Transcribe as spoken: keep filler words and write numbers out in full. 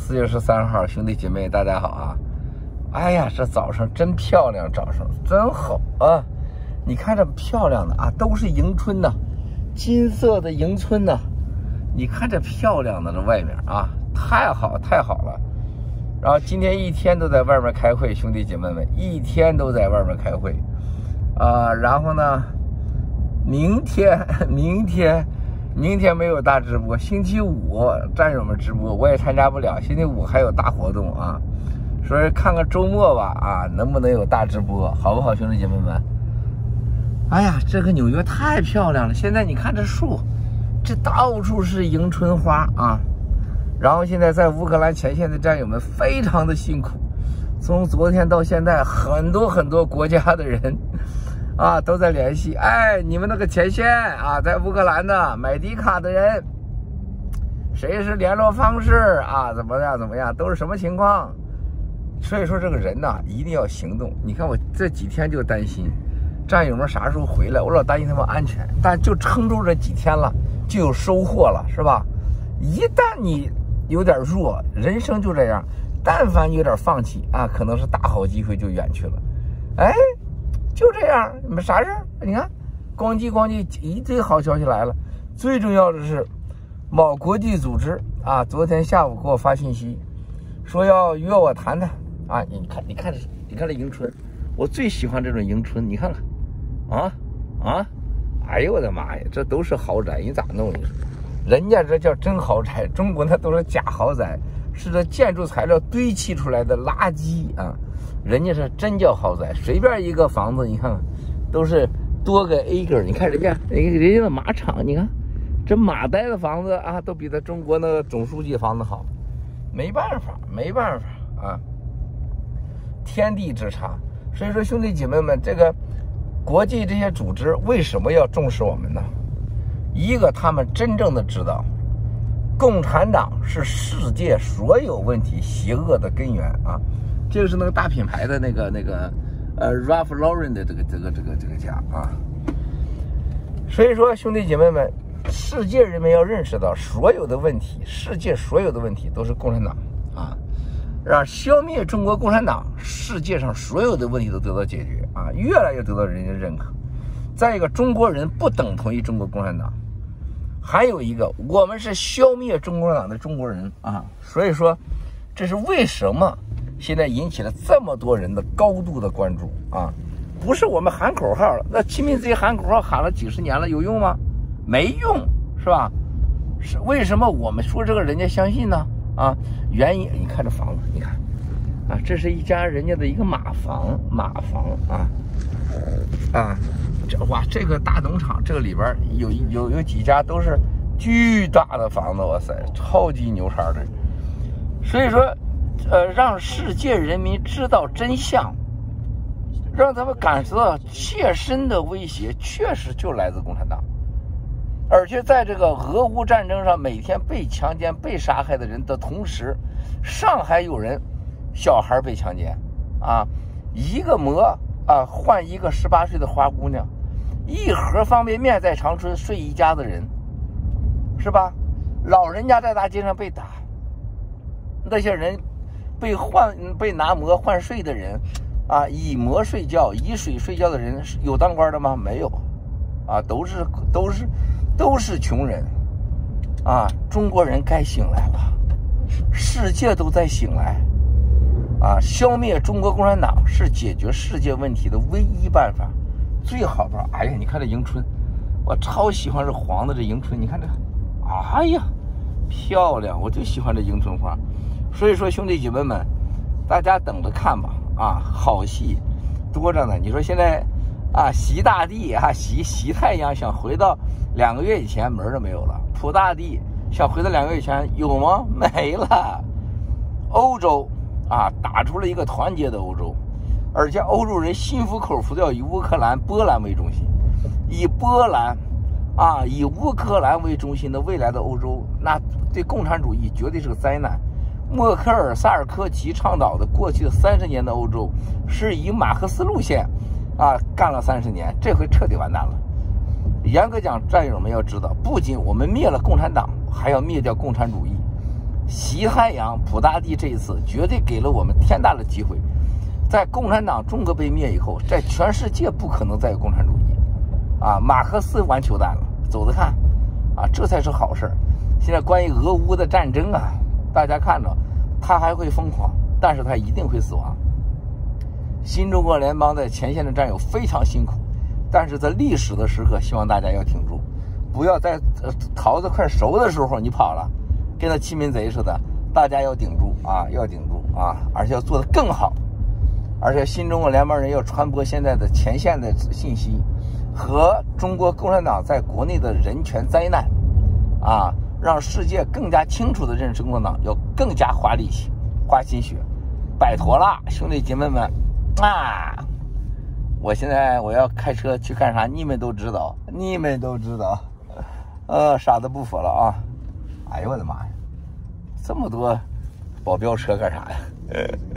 四月十三号，兄弟姐妹大家好啊！哎呀，这早上真漂亮，早上真好啊！你看这漂亮的啊，都是迎春呐，金色的迎春呐！你看这漂亮的这外面啊，太好太好了。然后今天一天都在外面开会，兄弟姐妹们一天都在外面开会啊。然后呢，明天明天。明天没有大直播，星期五战友们直播我也参加不了，星期五还有大活动啊，所以看看周末吧啊，能不能有大直播，好不好，兄弟姐妹们？哎呀，这个纽约太漂亮了，现在你看这树，这到处是迎春花啊。然后现在在乌克兰前线的战友们非常的辛苦，从昨天到现在，很多很多国家的人。啊，都在联系。哎，你们那个前线啊，在乌克兰的买迪卡的人，谁是联络方式啊？怎么样？怎么样？都是什么情况？所以说，这个人呐，一定要行动。你看我这几天就担心战友们啥时候回来，我老担心他们安全。但就撑住这几天了，就有收获了，是吧？一旦你有点弱，人生就这样。但凡有点放弃啊，可能是大好机会就远去了。哎。就这样，你们啥事儿？你看，咣叽咣叽，一堆好消息来了。最重要的是，某国际组织啊，昨天下午给我发信息，说要约我谈谈啊。你看，你看这，你看这迎春，我最喜欢这种迎春。你看看，啊啊，哎呦我的妈呀，这都是豪宅，你咋弄的？人家这叫真豪宅，中国那都是假豪宅，是这建筑材料堆砌出来的垃圾啊。人家是真叫豪宅，随便一个房子，你看看，都是多个 acre。你看人家，人家人家的马场，你看这马代的房子啊，都比咱中国那个总书记房子好。没办法，没办法啊，天地之差。所以说，兄弟姐妹们，这个国际这些组织为什么要重视我们呢？一个，他们真正的知道，共产党是世界所有问题邪恶的根源啊。这个是那个大品牌的那个那个呃 Ralph Lauren 的这个这个这个这个家啊，所以说兄弟姐妹们，世界人民要认识到，所有的问题，世界所有的问题都是共产党啊，让消灭中国共产党，世界上所有的问题都得到解决啊，越来越得到人家认可。再一个，中国人不等同于中国共产党，还有一个，我们是消灭中国共产党的中国人啊，所以说这是为什么。现在引起了这么多人的高度的关注啊！不是我们喊口号了，那亲民自己喊口号喊了几十年了，有用吗？没用，是吧？是为什么我们说这个人家相信呢？啊，原因你看这房子，你看啊，这是一家人家的一个马房，马房啊啊，这哇，这个大农场这个里边有有有几家都是巨大的房子，哇塞，超级牛叉的，所以说。呃，让世界人民知道真相，让他们感受到切身的威胁，确实就来自共产党。而且在这个俄乌战争上，每天被强奸、被杀害的人的同时，上海有人小孩被强奸，啊，一个馍啊换一个十八岁的花姑娘，一盒方便面在长春睡一家子人，是吧？老人家在大街上被打，那些人。被换被拿馍换睡的人，啊，以馍睡觉，以水睡觉的人有当官的吗？没有，啊，都是都是都是穷人，啊，中国人该醒来了，世界都在醒来，啊，消灭中国共产党是解决世界问题的唯一办法，最好办法。哎呀，你看这迎春，我超喜欢这黄的这迎春，你看这，哎呀，漂亮，我就喜欢这迎春花。所以说，兄弟姐妹们，大家等着看吧！啊，好戏多着呢。你说现在啊，习大帝啊，习习太阳想回到两个月以前，门都没有了。普大帝想回到两个月以前，有吗？没了。欧洲啊，打出了一个团结的欧洲，而且欧洲人心服口服的要以乌克兰、波兰为中心，以波兰啊，以乌克兰为中心的未来的欧洲，那对共产主义绝对是个灾难。默克尔、萨尔科齐倡导的过去的三十年的欧洲，是以马克思路线啊干了三十年，这回彻底完蛋了。严格讲，战友们要知道，不仅我们灭了共产党，还要灭掉共产主义。 习太阳普大帝这一次绝对给了我们天大的机会，在共产党中国被灭以后，在全世界不可能再有共产主义啊！马克思完球蛋了，走着看啊，这才是好事。现在关于俄乌的战争啊，大家看着他还会疯狂，但是他一定会死亡。新中国联邦在前线的战友非常辛苦，但是在历史的时刻，希望大家要挺住，不要在呃桃子快熟的时候你跑了，跟那欺民贼似的。大家要顶住啊，要顶住啊，而且要做得更好。而且新中国联邦人要传播现在的前线的信息和中国共产党在国内的人权灾难啊，让世界更加清楚地认识共产党，要更加花力气、花心血。拜托了，兄弟姐妹们啊！我现在我要开车去干啥？你们都知道，你们都知道，呃，傻子不服了啊！哎呦我的妈呀，这么多保镖车干啥呀？